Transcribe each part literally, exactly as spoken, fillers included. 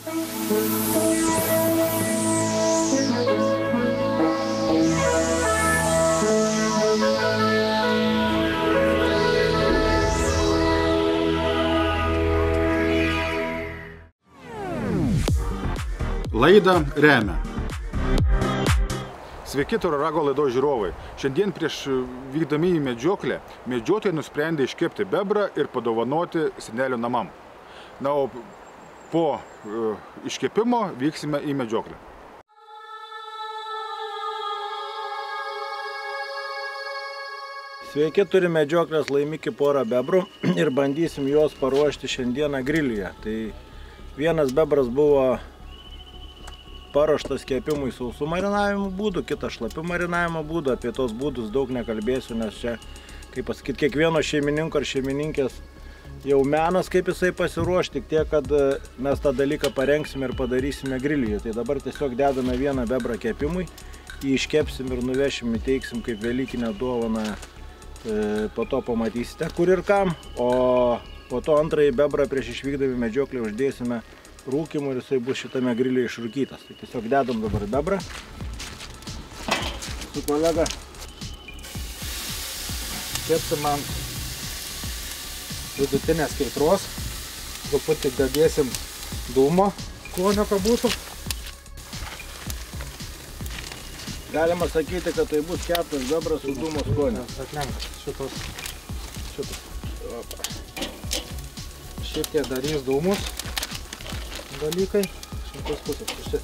Laidą remia. Sveiki Tauro Rago laidos žiūrovai. Šiandien prieš vykdami į medžioklę, medžiotojai nusprendė iškepti bebrą ir padovanoti senelio namam. Na, o po uh, iškepimo vyksime į medžioklę. Sveiki, turime medžioklės laimikį porą bebrų ir bandysim juos paruošti šiandieną grilyje. Tai vienas bebras buvo paruoštas kepimui sausų marinavimo būdų, kitas šlapių marinavimo būdų. Apie tos būdus daug nekalbėsiu, nes čia, kaip pasakyti, kiekvieno šeimininko ar šeimininkės jau menas, kaip jisai pasiruoš, tik tiek, kad mes tą dalyką parengsime ir padarysime grilyje. Tai dabar tiesiog dedame vieną bebrą kepimui, jį iškepsim ir nuvešim, įteiksim kaip velykinę dovaną. Po to pamatysite, kur ir kam, o po to antrąjį bebrą prieš išvykdami medžioklę uždėsime rūkimų ir jisai bus šitame grilyje išrūkytas. Tai tiesiog dedam dabar bebrą su kolega. Kepsim ant vidutinės kaitros, truputį dadėsim dūmo, skonio kabūtų. Galima sakyti, kad tai bus keptas bebras su dūmo skonio. Atlenk šitos, šitos. Šitie darys dūmus dalykai, šimtos pusės tušti.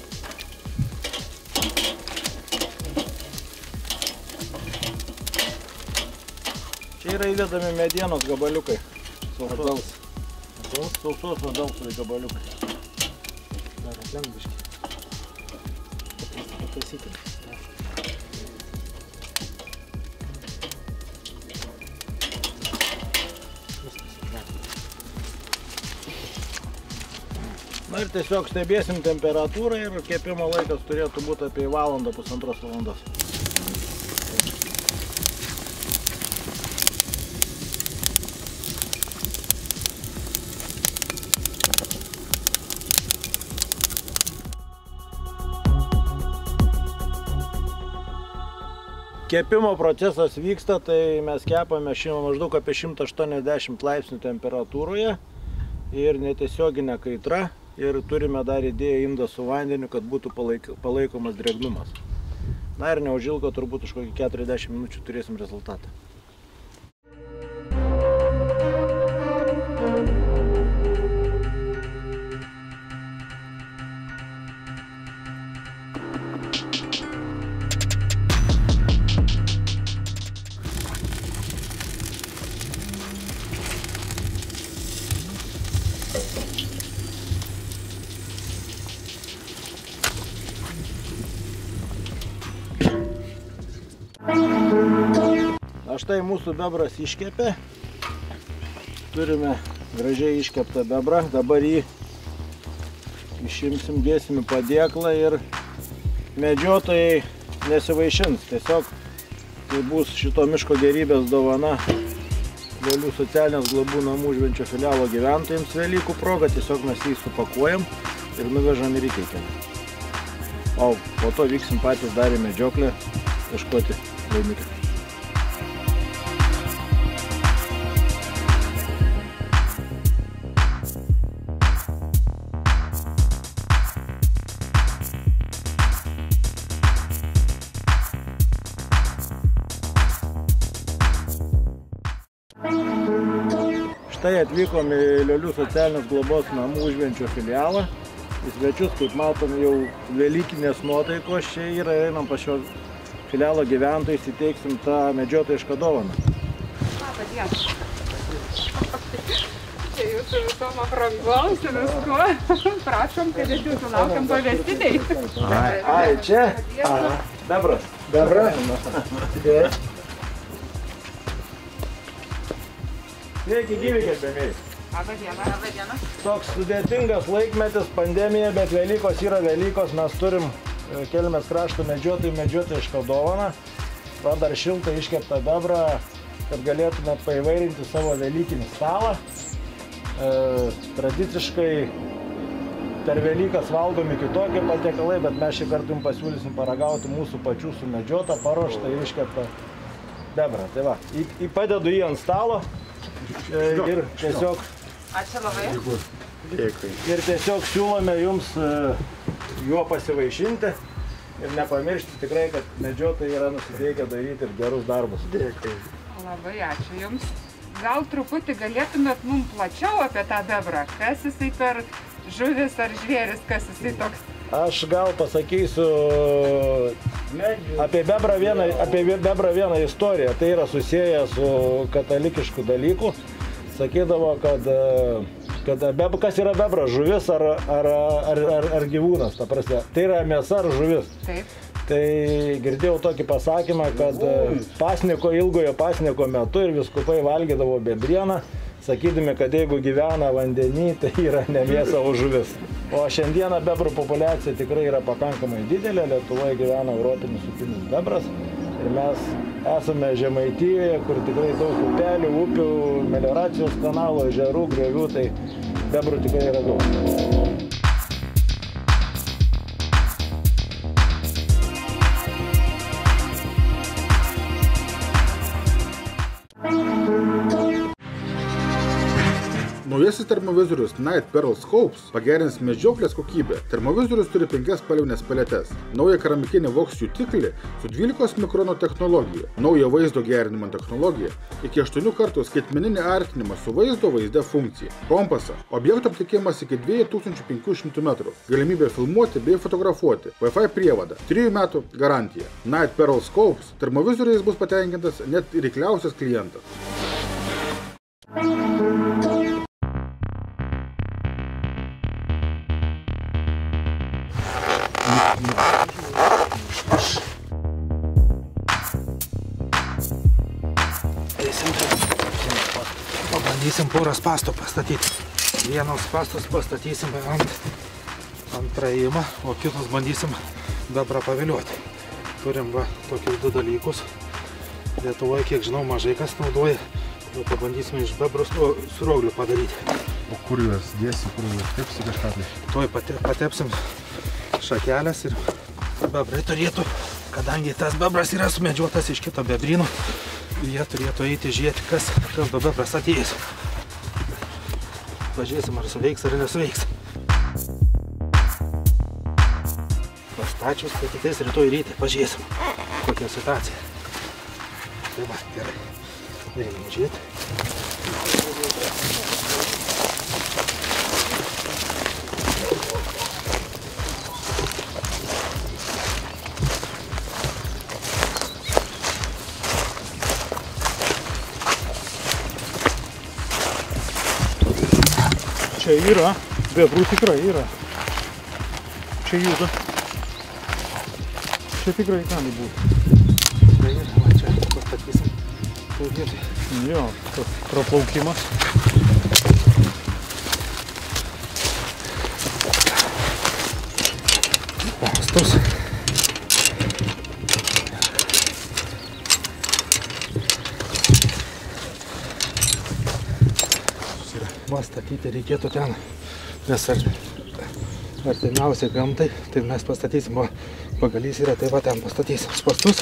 Čia yra įdedami medienos gabaliukai. Sausos. Sausos medals gabaliukai. Dar atlenk biškį. Pataisykim. Na ir tiesiog stebėsim temperatūrą ir kepimo laikas turėtų būti apie valandą, pusantros valandos. Kepimo procesas vyksta, tai mes kepame maždaug apie šimtą aštuoniasdešimt laipsnių temperatūroje ir netiesioginė kaitra. Ir turime dar įdėję indą su vandeniu, kad būtų palaikomas drėgnumas. Na ir neužilgo, turbūt už kokį keturiasdešimt minučių turėsim rezultatą. Na štai mūsų bebras iškepė. Turime gražiai iškeptą bebrą. Dabar jį išimsim, dėsim į padėklą ir medžiotojai nesivaišins. Tiesiog tai bus šito miško gerybės dovana Liolių socialinės globų namų Žvenčio filialo gyventojams Velykų proga. Tiesiog mes jį supakuojam ir nuvežam ir įteikiam. O po to vyksim patys dar į medžioklę ieškoti laimikio. Štai atvykom į Liolių socialinės globos namų Žvenčio filialą. Į svečius, kaip matom, jau velykinės nuotaikos čia yra. Einam pas šio filialo gyventojus, įteiksim tą medžiotojišką dovaną. Labą dieną. Čia jūsų visom aprangom, su viskuo. Prašom, kad iš jūsų laukiam pavestiniai. Ai, čia? Bebras. Bebras. Sveiki, gyvi gerbėmiai. Labą dieną. Labą dieną. Toks sudėtingas laikmetis, pandemija, bet Velykos yra Velykos. Mes turim Kelmės krašto medžiotojų medžiotojišką dovaną. Va dar šiltą iškeptą bebrą, kad galėtume paįvairinti savo velykinį stalą. E, tradiciškai per Velykas valgomi kitokie patiekalai, bet mes šį kartą jums pasiūlysim paragauti mūsų pačių sumedžiotą, paruoštą ir iškeptą bebrą. Tai va, į, į padedu jį ant stalo ir tiesiog... Ačiū labai. Dėkui. Ir tiesiog siūlome jums juo pasivaišinti ir nepamiršti tikrai, kad medžiotojai yra nusiteikę daryti ir gerus darbus. Dėkui. Labai ačiū jums. Gal truputį galėtumėt mums plačiau apie tą bebrą? Kas jisai per žuvis ar žvėris, kas jisai toks? Aš gal pasakysiu apie bebrą vieną, apie bebrą vieną istoriją. Tai yra susiję su katalikišku dalyku. Sakydavo, kad, kad beb, kas yra bebras, žuvis ar, ar, ar, ar, ar gyvūnas, ta prasme. Tai yra mėsa ar žuvis. Taip. Tai girdėjau tokį pasakymą, kad pasniko, ilgojo pasniko metu ir vyskupai valgydavo bebrieną, sakydami, kad jeigu gyvena vandenį, tai yra ne mėsa, o žuvis. O šiandieną bebrų populiacija tikrai yra pakankamai didelė, Lietuvoje gyvena europinis upinis bebras ir mes esame Žemaitijoje, kur tikrai daug upelių, upių, melioracijos kanalų, ežerų, griovių, tai bebrų tikrai yra daug. Naujasis termovizorius Night Pearl Scopes pagerins medžioklės kokybę. Termovizorius turi penkias spalvinės paletes, naują keramikinį voks jutiklį su dvylikos mikrono technologija, naują vaizdo gerinimo technologiją, iki aštuonių kartų skaitmeninį artinimą su vaizdo vaizde funkcija, kompasą, objekto aptikimas iki dviejų tūkstančių penkių šimtų metrų, galimybė filmuoti bei fotografuoti, Wi-Fi prievada, trijų metų garantija. Night Pearl Scopes termovizoriais bus patenkintas net reikliausias klientas. Pabandysim porą spąstų pastatyti. Vienos spąstus pastatysim ant, ant praėjimą, o kitus bandysim bebrą paviliuoti. Turim va tokius du dalykus. Lietuvoje, kiek žinau, mažai kas naudoja. Tai pabandysime iš bebrus su rogliu padaryti. O kur juos dėsi, kur juos tepsi kažką tai? Tuoj pate, patepsim šakelės ir bebrai turėtų, kadangi tas bebras yra sumedžiotas iš kito bebryno, jie turėtų eiti žiūrėti, kas, kas do bebras atėjęs. Pažiūrėsim, ar suveiks ar nesuveiks. Pastačius, tai kitais rytoj rytį pažiūrėsim, kokia situacija. Tai va, gerai. Reikia žiūrėti. Čia yra, bebrų tikrai yra. Čia juda. Čia tikrai gali būti. Tai yra, va čia pastatysim. Jo, praplaukimas. Pastus. Va, statyti reikėtų ten, nes artimiausiai gamtai, tai mes pastatysim, va, pagalys yra, tai va ten pastatysim spastus.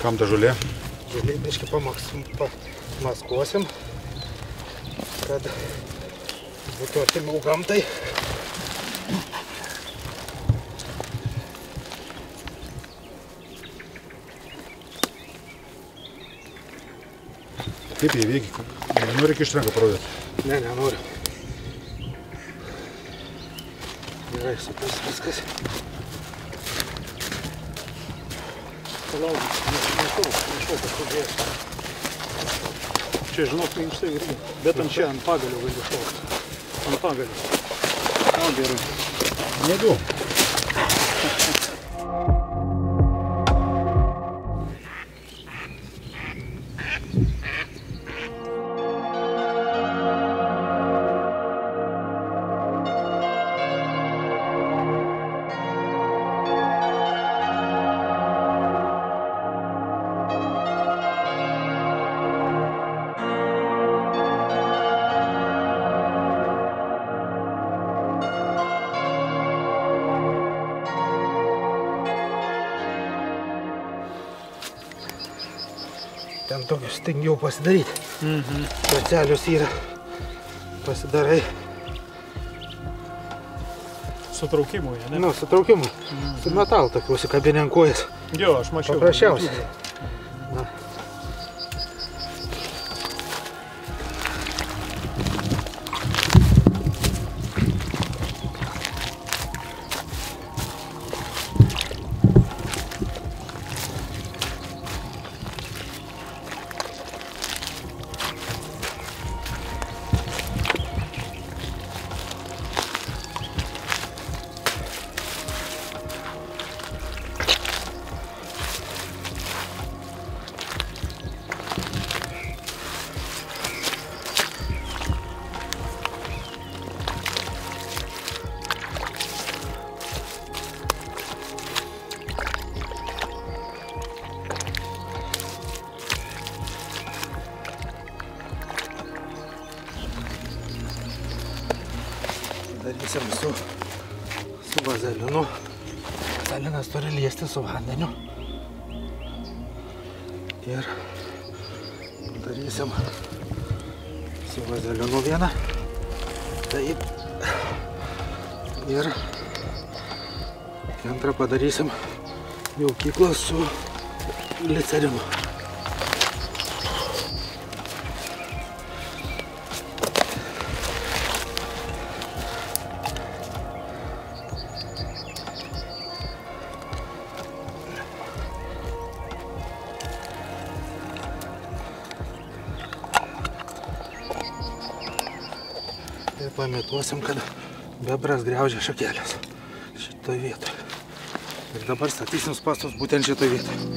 Kam ta žolė? Žolė biškį pamaskuosim, kad būtų artimiau gamtai. Kaip jie veikia? Nenori kišt ranką parodyti? Ne, nenoriu. Gerai, supras viskas. Palauk, nešau, nešau kažkur žiūrės. Čia, žinok, minkštai irgi. Bet ant čia, ant pagalio gali šaukti. Ant pagalio. O, gerai. Nedu. Ten tokius stengiau pasidaryti. Mhm. Specialius yra. Pasidarai. Sutraukimui, ne? Nu, sutraukimui. Mhm. Su metalu tokiu užsikabinę ant kojas. Jo, aš mačiau. Paprasčiausiai. Na. Darysim su, su vazelinu. Vazelinas turi liesti su vandeniu. Ir darysim su vazelinu vieną. Taip. Ir antrą padarysim jaukyklą su glicerinu. Ir pamėtuosim, kad bebras griaužia šakelės šitoj vietoj. Ir dabar statysim spąstus būtent šitoj vietoj.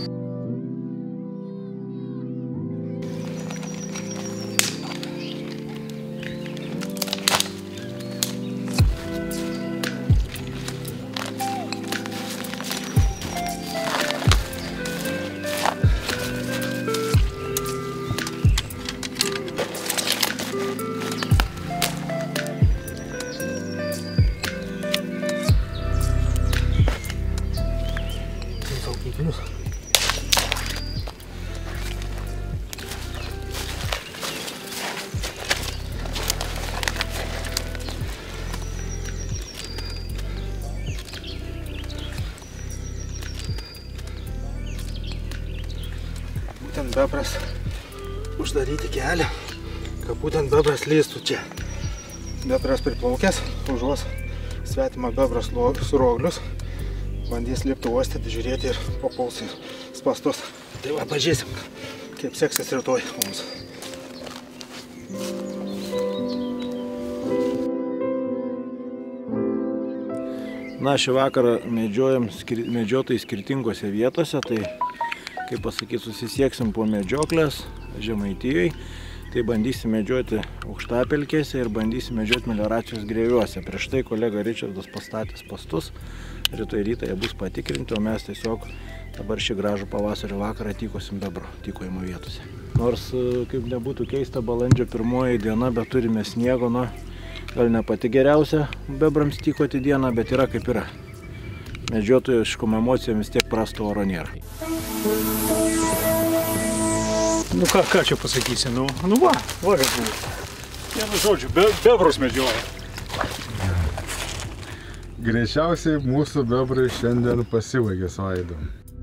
Saugiklius. Būtent bebras uždaryti kelią, kad būtent bebras lįstų čia. Bebras priplaukęs, užuos svetimą bebras su roglius. Bandys lipti uostyti, žiūrėti ir papuls į spąstus. Tai va, pažiūrėsim, kaip seksis rytoj mums. Na, šį vakarą medžiojam skir medžiotojai skirtingose vietose, tai, kaip pasakyti, susisieksim po medžioklės Žemaitijoj. Tai bandysim medžioti aukštapelkėse ir bandysim medžioti melioracijos grėviuose. Prieš tai kolega Ričardas pastatė spąstus. Rytoj rytą jie bus patikrinti, o mes tiesiog dabar šį gražų pavasario vakarą tykosim bebro tykojimo vietose. Nors, kaip nebūtų keista, balandžio pirmoji diena, bet turime sniego, na, gal ne pati geriausia bebrams tykoti dieną, bet yra kaip yra. Medžiotojiškom emocijom vis tiek prasto oro nėra. Nu ką, ką čia pasakysi, nu, nu va, va, kas buvo. Vienu žodžiu, be, bebrus medžioja. Greičiausiai mūsų bebrai šiandien pasivaigė su Aidu.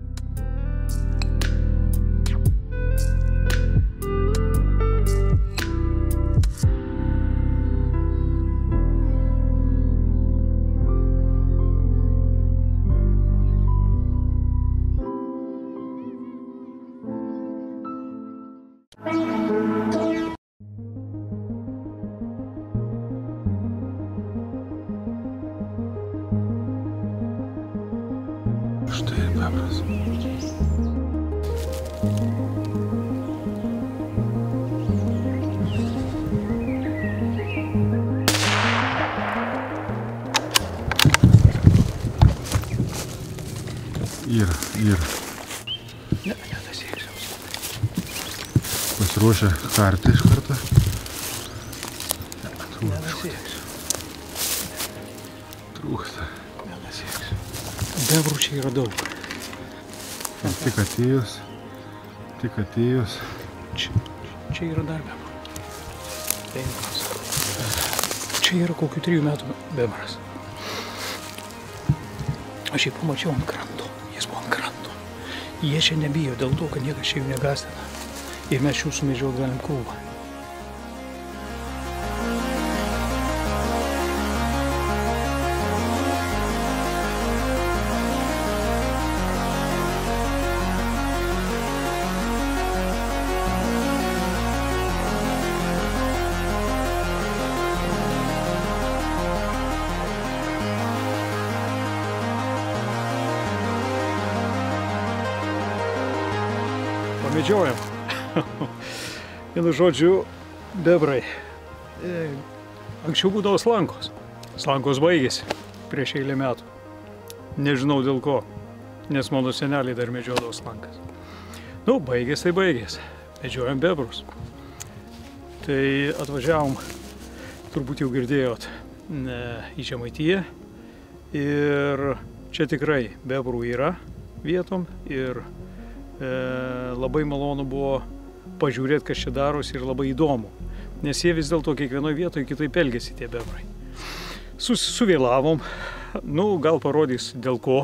Štai bebras. Yra, yra. Ne, nedasieksiu. Pasiruošę kartą iš karto. Nedasieksiu. Trūksta. Nedasieksiu. Bebrų čia yra daug. Tik atėjus, tik atėjus. Čia, čia yra dar bebrų. Penkios. Čia yra kokių trijų metų bebras. Aš jį pamačiau ant kranto. Jis buvo ant kranto. Jie čia nebijo dėl to, kad niekas čia jų negąsdina. Ir mes jų sumedžiot galim krūvą. Pamedžiojam. Vienu žodžiu, bebrai. E, anksčiau būdavo slankos. Slankos baigėsi prieš eilę metų. Nežinau dėl ko, nes mano seneliai dar medžiodavo slankas. Nu, baigės tai baigės. Medžiojam bebrus. Tai atvažiavom, turbūt jau girdėjot, ne, į Žemaitiją. Ir čia tikrai bebrų yra vietom ir e, labai malonu buvo pažiūrėti, kas čia darosi ir labai įdomu. Nes jie vis dėlto kiekvienoje vietoje kitaip elgėsi tie bebrai. Sus, suvėlavom, nu gal parodys dėl ko.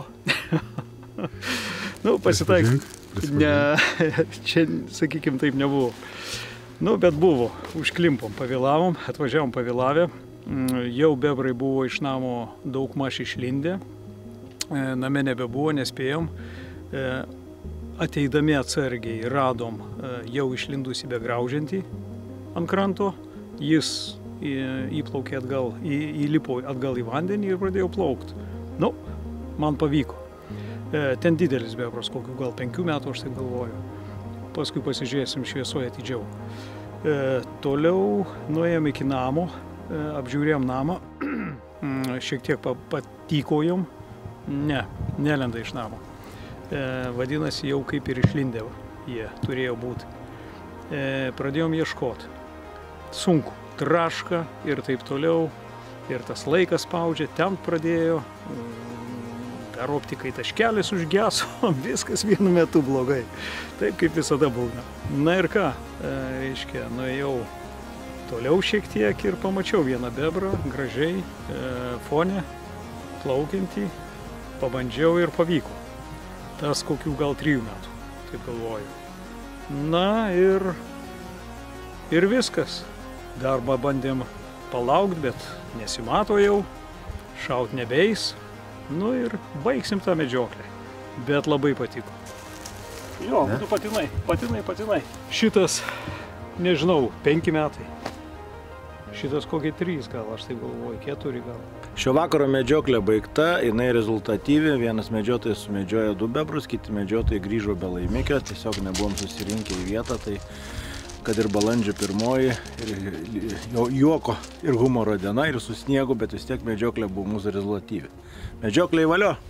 Nu, pasitaik. Ne, čia, sakykim, taip nebuvo. Nu, bet buvo, užklimpom, pavėlavom, atvažiavom pavėlavę. Jau bebrai buvo iš namo daug maž išlindę. Name nebebuvo, nespėjom. Ateidami atsargiai radom jau išlindusį begraužiantį ant kranto. Jis įplaukė atgal, į, įlipo atgal į vandenį ir pradėjo plaukti. Nu, man pavyko. Ten didelis bebras, kokių gal penkių metų, aš taip galvoju. Paskui pasižiūrėsim šviesoje atidžiau. Toliau nuėjom iki namo, apžiūrėjom namą, šiek tiek patykojom. Ne, nelenda iš namo. Vadinasi, jau kaip ir išlindė jie turėjo būti. Pradėjom ieškoti. Sunku, traška ir taip toliau. Ir tas laikas spaudžia, ten pradėjo. Dar optikai taškelis užgeso, viskas vienu metu blogai. Taip kaip visada būna. Na ir ką, reiškia, nuėjau toliau šiek tiek ir pamačiau vieną bebrą, gražiai, fone, plaukiantį. Pabandžiau ir pavyko. Tas kokių gal trijų metų, taip galvoju. Na ir, ir viskas. Dar bandėm palaukti, bet nesimato jau, šaut nebeis. Nu ir baigsim tą medžioklę. Bet labai patiko. Jo, būtų patinai, patinai, patinai. Šitas, nežinau, penki metai. Šitas kokie trys gal, aš taip galvoju, keturi gal. Šio vakaro medžioklė baigta, jinai rezultatyvi. Vienas medžiotojas sumedžiojo du bebrus, kiti medžiotojai grįžo be laimikio, tiesiog nebuvom susirinkę į vietą, tai kad ir balandžio pirmoji, ir juoko ir humoro diena, ir su sniegu, bet vis tiek medžioklė buvo mūsų rezultatyvi. Medžioklė į valio.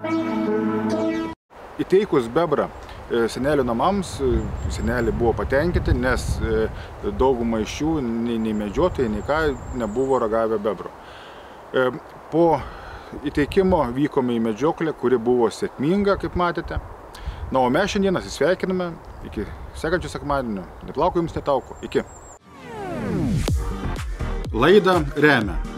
Įteikus bebrą senelių namams, seneliai buvo patenkinti, nes dauguma iš jų, nei, nei medžiotojai, nei ką, nebuvo ragavę bebro. Po įteikimo vykome į medžioklę, kuri buvo sėkminga, kaip matėte. Na, o mes šiandien atsisveikiname iki sekančių sekmadienio. Neplauko jums netauko. Iki. Laidą remia